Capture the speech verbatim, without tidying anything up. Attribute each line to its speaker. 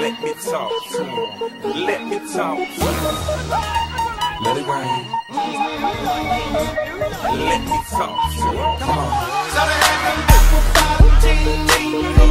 Speaker 1: Let me talk to him. Let me talk to him. Let it rain. Let me talk to him. Come on.